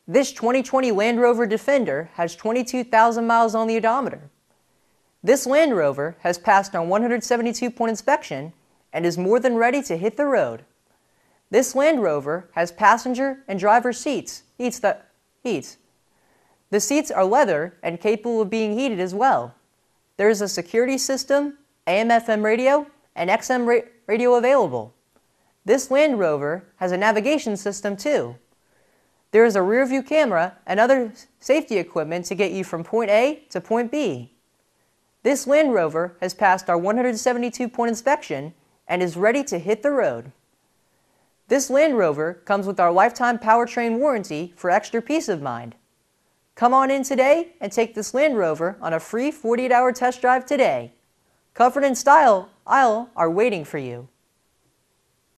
This 2020 Land Rover Defender has 22,000 miles on the odometer. This Land Rover has passed our 172-point inspection and is more than ready to hit the road. This Land Rover has passenger and driver seats. The seats are leather and capable of being heated as well. There is a security system, AM/FM radio, and XM radio available. This Land Rover has a navigation system too. There is a rear view camera and other safety equipment to get you from point A to point B. This Land Rover has passed our 172-point inspection and is ready to hit the road. This Land Rover comes with our Lifetime Powertrain warranty for extra peace of mind. Come on in today and take this Land Rover on a free 48-hour test drive today. Comfort and style are waiting for you.